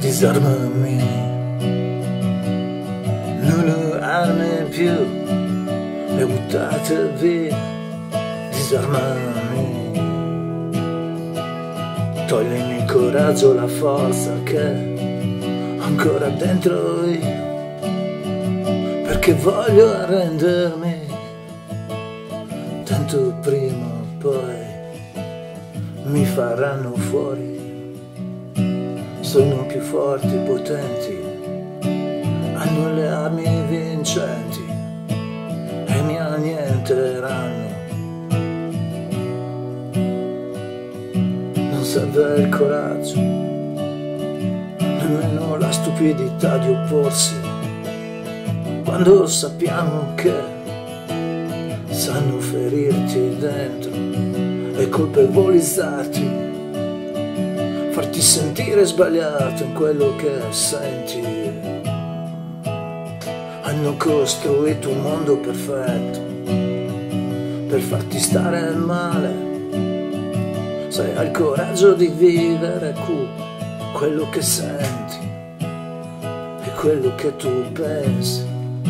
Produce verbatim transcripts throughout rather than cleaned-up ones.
disarmami, non ho armi più, le ho buttate via, disarmami, toglimi il coraggio, la forza che ho ancora dentro io, perché voglio arrendermi, tanto prima o poi mi faranno fuori. Sono più forti, potenti, hanno le armi vincenti e mi annienteranno. Non serve il coraggio, nemmeno la stupidità di opporsi, quando sappiamo che sanno ferirti dentro e colpevolizzarti, farti sentire sbagliato in quello che senti. Hanno costruito un mondo perfetto per farti stare male, se hai il coraggio di vivere qui quello che senti e quello che tu pensi.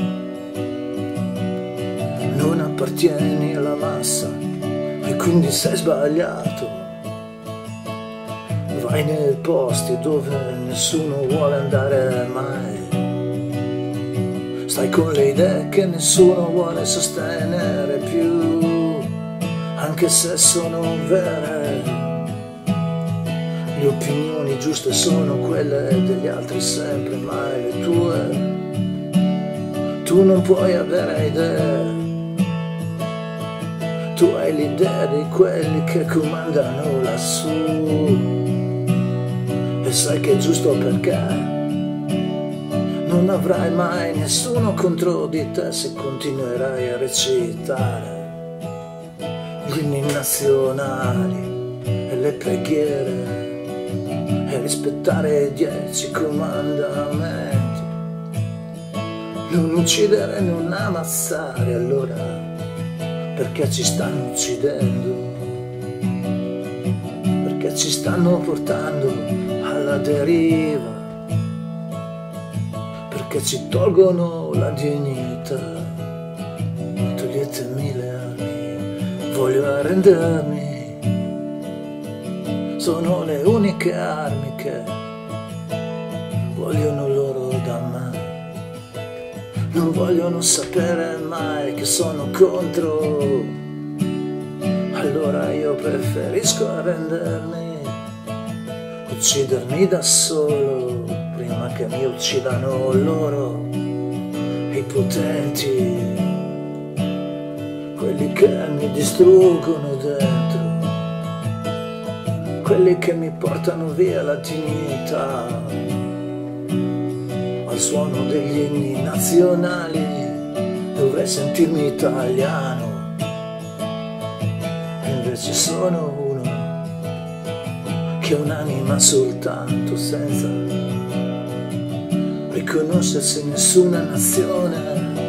Non appartieni alla massa e quindi sei sbagliato. Vai nei posti dove nessuno vuole andare mai. Stai con le idee che nessuno vuole sostenere più, anche se sono vere. Le opinioni giuste sono quelle degli altri sempre, mai le tue. Tu non puoi avere idee, tu hai l'idea di quelli che comandano lassù. E sai che è giusto perché non avrai mai nessuno contro di te se continuerai a recitare gli inni nazionali e le preghiere e rispettare i dieci comandamenti. Non uccidere, non ammazzare, allora perché ci stanno uccidendo? Perché ci stanno portando alla deriva, perché ci tolgono la dignità. Toglietemi le armi, voglio arrendermi, sono le uniche armi che vogliono loro da me. Non vogliono sapere mai che sono contro, allora io preferisco arrendermi, uccidermi da solo prima che mi uccidano loro, i potenti, quelli che mi distruggono dentro, quelli che mi portano via la dignità. Al suono degli inni nazionali dovrei sentirmi italiano, e invece sono uno che ha un'anima soltanto, senza riconoscersi in nessuna nazione.